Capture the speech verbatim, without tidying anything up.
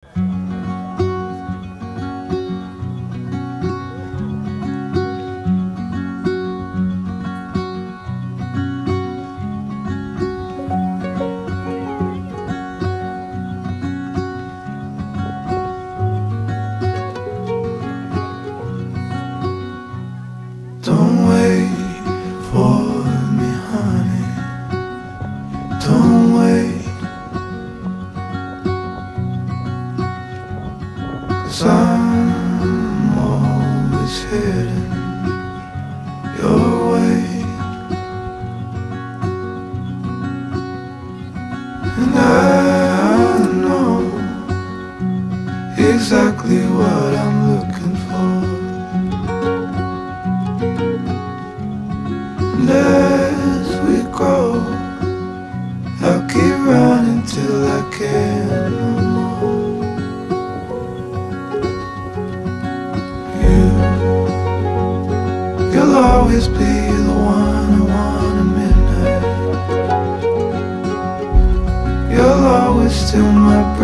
Don't wait for me, honey. Don't wait, 'cause I'm always heading your way, and I know exactly what I'm looking for. And as we grow, I'll keep running till I can't no more. You, you'll always be the one I want at midnight. You'll always steal my